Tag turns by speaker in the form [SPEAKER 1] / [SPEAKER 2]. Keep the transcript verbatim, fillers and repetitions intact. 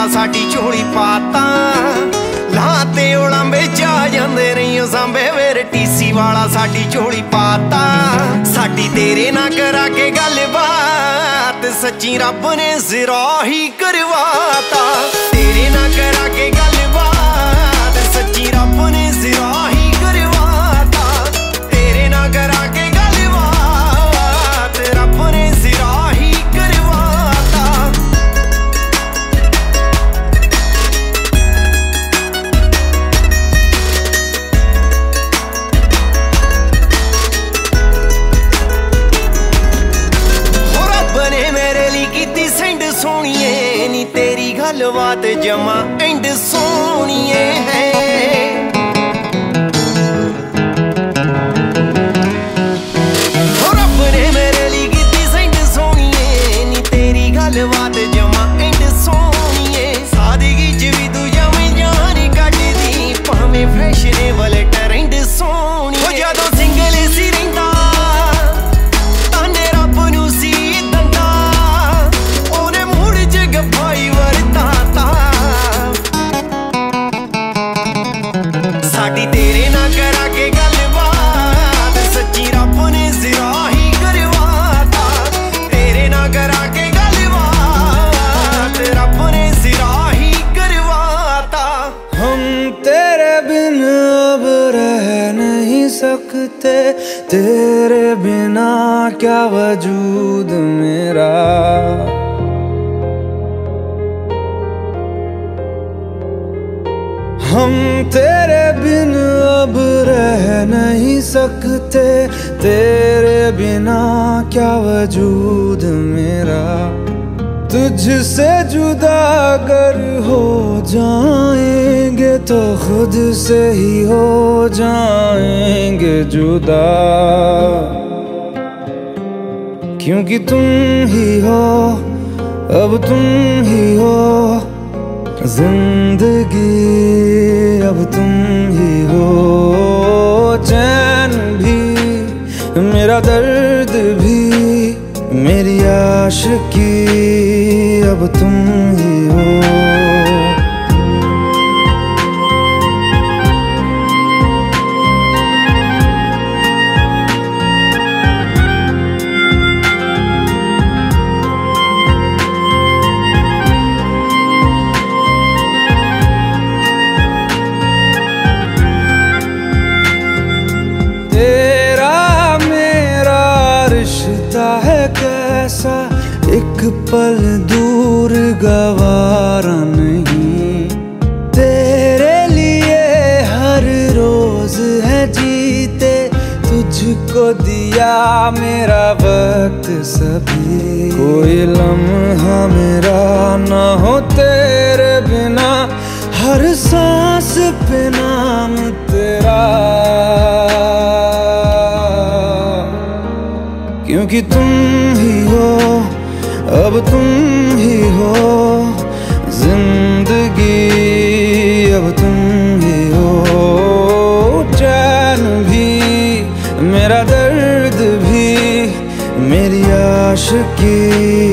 [SPEAKER 1] वाला साडी झोली पाता लाते उड़ांबे जा जांदे नहीं सांबे वेरे टीसी वाला साडी झोली पाता साडी तेरे ना करा के गलबात सच्ची रब ने सिरा ही करवाता तेरे ना करा के गलबात सच्ची रब ने सिरा ही करवाता तेरे ना करा के गलबात रब ने सिरा ही करवाता। हो रब ने मेरे लिए कीती सेंड सोहणीए नी तेरी गलबात जमा एंड सोहणीए है गलबात जमा एंड सोहणीए सादगी च भी तू जमे जान कट दी भावें फैशनेबल ट्रेंड सोहणीए जदों सिंगल सी रहिंदा ताने रब नूं सी दंदा ओने मूड च गफाई वरताता साडी तेरे ना करा के गलबात सच्ची रब ने सिरा ही करवाता तेरे ना करा के
[SPEAKER 2] अब रह नहीं सकते तेरे बिना क्या वजूद मेरा हम तेरे बिन अब रह नहीं सकते तेरे बिना क्या वजूद मेरा तुझसे जुदा अगर हो जाएंगे तो खुद से ही हो जाएंगे जुदा क्योंकि तुम ही हो अब तुम ही हो जिंदगी अब तुम ही हो चैन भी मेरा दर्द भी मेरी आशिकी अब तुम ही हो। तेरा मेरा रिश्ता है कैसा एक पल दूर गवारा नहीं तेरे लिए हर रोज है जीते तुझको दिया मेरा वक्त सभी कोई लम्हा मेरा ना हो तेरे बिना हर सांस पे नाम तेरा क्योंकि तुम ही हो अब तुम ही हो जिंदगी अब तुम ही हो चैन भी मेरा दर्द भी मेरी आशिकी